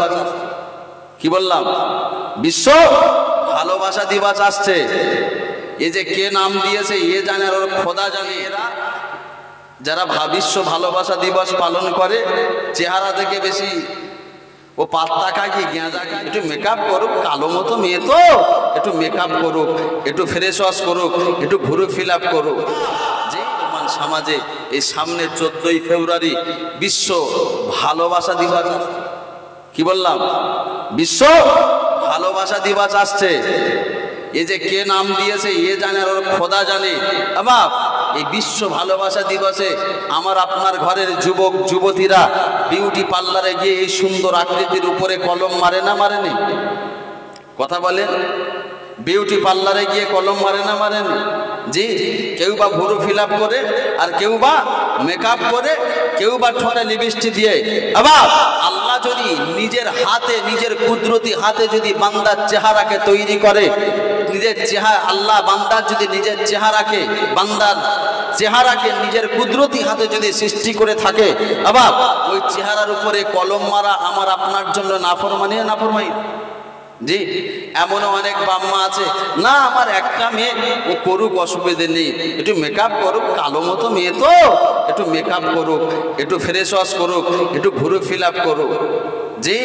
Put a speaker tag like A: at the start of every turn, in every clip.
A: দিবস, কি বললাম, বিশ্ব ভালোবাসা দিবস আসছে। এই যে কে নাম দিয়েছে এ জানে আর ওর খোদা জানে। এরা যারা বিশ্ব ভালোবাসা দিবস পালন করে চেহারা দেখে বেশি ও পাত্তা খায় কি গেঁজা খায়, একটু মেকআপ করুক, কালো মতো মেয়ে তো একটু মেকআপ করুক, একটু ফ্রেশ ওয়াশ করুক, একটু ভুরু ফিল আপ করুক। যে তোমার সমাজে এই সামনে 14ই ফেব্রুয়ারি বিশ্ব ভালোবাসা দিবস, কি বললাম, বিশ্ব ভালোবাসা দিবস আসছে। এই যে কে নাম দিয়েছে এ জানে আর ওর খোদা জানে। বাবা, এই বিশ্ব ভালোবাসা দিবসে আমার আপনার ঘরের যুবক যুবতীরা বিউটি পার্লারে গিয়ে এই সুন্দর আকৃতির উপরে কলম মারে না মারেনি? কথা বলেন, বিউটি পার্লারে গিয়ে কলম মারে না মারেনি? জি, কেউ বা ভুরু ফিল আপ করে, আর কেউ বা মেকআপ করে, কেউ বা ঠোঁটে লিপস্টিক দিয়ে। আবার আল্লাহ যদি নিজের হাতে, নিজের কুদরতি হাতে যদি বান্দার চেহারাকে তৈরি করে, নিজের চেহারা আল্লাহ বান্দার যদি নিজের চেহারাকে, বান্দার চেহারাকে নিজের কুদরতি হাতে যদি সৃষ্টি করে থাকে, আবার ওই চেহারার উপরে কলম মারা আমার আপনার জন্য নাফরমানি, নাফরমানি। জি, এমনও অনেক বাম্মা আছে, না আমার একটা মেয়ে, ও করুক, অসুবিধে নেই, একটু মেকআপ করুক, কালো মতো মেয়ে তো একটু মেকআপ করুক, একটু ফ্রেশ ওয়াশ করুক, একটু ভুরু ফিল আপ করুক। জি,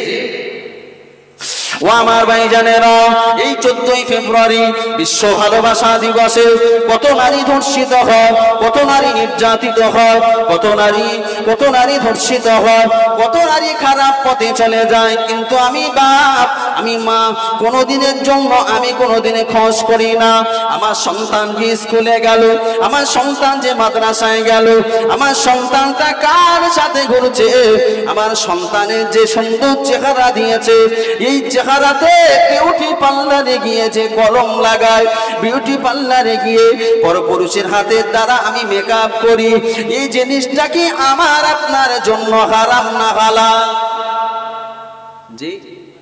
A: ও আমার ভাইজানেরা, এই 14ই ফেব্রুয়ারি বিশ্ব ভালোবাসা দিবসে কত নারী ধর্ষিত হয়, কত নারী নির্যাতিত হয়, কত নারী ধর্ষিত হয়, কত নারী খারাপ পথে চলে যায়। কিন্তু আমি বাপ, আমি মা, কোনোদিনের জন্য আমি কোনোদিনে খোঁজ করি না আমার সন্তান যে স্কুলে গেল, আমার সন্তান যে মাদ্রাসায় গেল, আমার সন্তানটা কার সাথে ঘুরছে, আমার সন্তানের যে সুন্দর চেহারা দিয়েছে, এই চেহারাতে বিউটি পার্লারে গিয়েছে কলম লাগায়, বিউটি পার্লারে গিয়ে পরপুরুষের হাতের দ্বারা আমি মেকআপ করি, এই জিনিসটা কি আমার আপনার জন্য হারাম না হালাল? জি,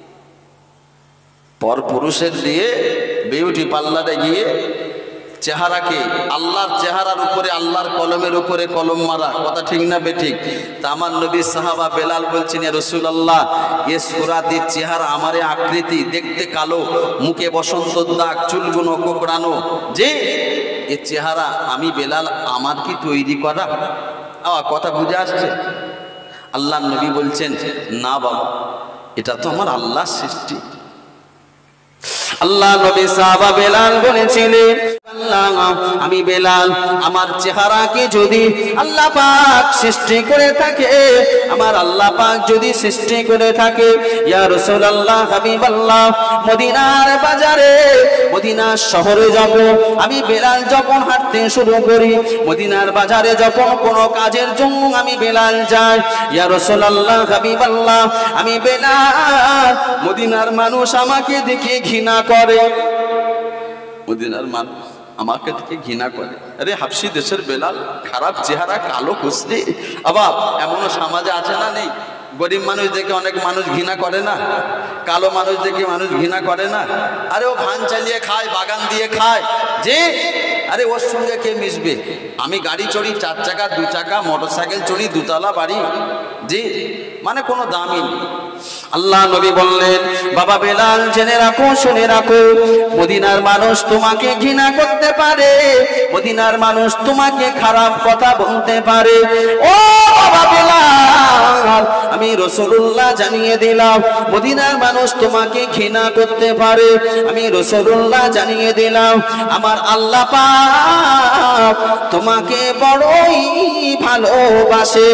A: পরপুরুষের দিয়ে বিউটি পার্লারে গিয়ে চেহারাকে, আল্লাহর চেহারার উপরে, আল্লাহর কলমের উপরে কলম মারা, কথা ঠিক না বেঠিক? তা আমার নবী সাহাবা বেলাল বলছেন, ইয়া রাসূলুল্লাহ, এ সুরাতের চেহারা, আমারে আকৃতি দেখতে কালো, মুখে বসন্তর দাগ, চুলগুলো কোকড়ানো, যে এ চেহারা আমি বেলাল আমার কি তৈরি করা? কথা বুঝে আসছে? আল্লাহর নবী বলছেন, না বাবা, এটা তো আমার আল্লাহর সৃষ্টি। আল্লাহ নবী সাহাবা বেলাল বলেছিলেন, আমি বেলাল, আমার চেহারাকে যদি আল্লাহ পাক সৃষ্টি করে থাকে, আমার আল্লাহ পাক যদি সৃষ্টি করে থাকে, ইয়া রাসূলুল্লাহ, হাবিবাল্লাহ, মদিনার বাজারে, মদিনার শহরে যাব আমি বেলাল, যখন হাঁটতে শুরু করি, মদিনার বাজারে যখন কোনো কাজের জন্য আমি বেলাল যাই, ইয়া রাসূলুল্লাহ, হাবিবাল্লাহ, আমি বেলাল, মদিনার মানুষ আমাকে দেখে ঘৃণা করে, মদিনার মানুষ আমাকে দেখে ঘৃণা করে। আরে হাবশি দেশের বেলাল, খারাপ চেহারা, কালো কুচলি। আবার এমনও সমাজে আছে না নেই? গরিব মানুষ দেখে অনেক মানুষ ঘৃণা করে না, কালো মানুষ দেখে মানুষ ঘৃণা করে না। আরে ও ভান চালিয়ে খায়, বাগান দিয়ে খায়, যে আরে ওর সঙ্গে কে মিশবে? আমি গাড়ি চড়ি 4 চাকা, 2 চাকা, মোটরসাইকেল চড়ি, 2 তলা বাড়ি, জি, মানে কোনো দামই নেই। আল্লাহ নবী বললেন, বাবা বেলাল, জেনে রাখো, শুনে রাখো, মদিনার মানুষ তোমাকে ঘৃণা করতে পারে, মদিনার মানুষ তোমাকে খারাপ কথা বলতে পারে। ও বাবা বেলাল, আমি রাসূলুল্লাহ জানিয়ে দিলাম, মদিনার মানুষ তোমাকে ঘৃণা করতে পারে, আমি রাসূলুল্লাহ জানিয়ে দিলাম, আমার আল্লাহ পাক তোমাকে বড়ই ভালোবাসে।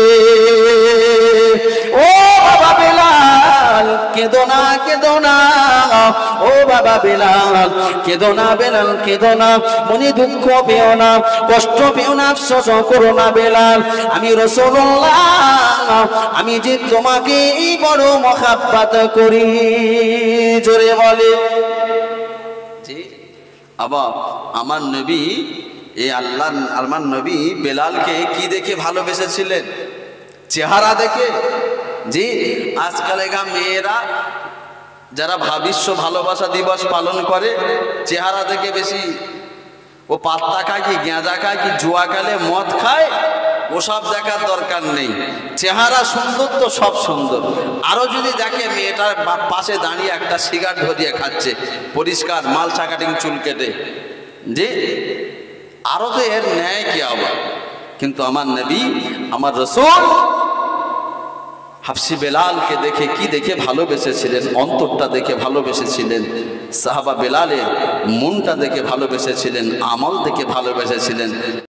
A: ও বাবা বেলাল, কেঁদো না, কেঁদো না, ও বাবা বেলাল, কেঁদো না বেলাল, কেঁদো না, মনে দুঃখ পেও না, কষ্ট পেও না, আফসোস করো না বেলাল, আমি রাসূলুল্লাহ, আমি যে তোমাকে বড় মহব্বত করি। জোরে বলে। জি, আবার আমার নবী, এই আল্লাহ, আমার নবী বেলালকে কি দেখে ভালোবেসেছিলেন? চেহারা দেখে। জি, আজকালকার মেয়েরা যারা বিশ্ব ভালোবাসা দিবস পালন করে, চেহারা দেখে বেশি ও পাত্তা খায় কি গেঁজা খায় কি জুয়া খেলে, মদ খায়, ওসব দেখার দরকার নেই। চেহারা সুন্দর তো সব সুন্দর। আরো যদি দেখে মেয়েটার পাশে দাঁড়িয়ে একটা সিগারেট ধরিয়ে খাচ্ছে, পরিষ্কার মালচা কাটিং চুল কেটে, যে আরো তো এর ন্যায় কি আবার। কিন্তু আমার নবী, আমার রাসূল হাফসি বেলালকে দেখে কি দেখে ভালোবেসেছিলেন, অন্তরটা দেখে ভালোবেসেছিলেন, সাহাবা বেলালের মনটা দেখে ভালোবেসেছিলেন, আমল দেখে ভালোবেসেছিলেন।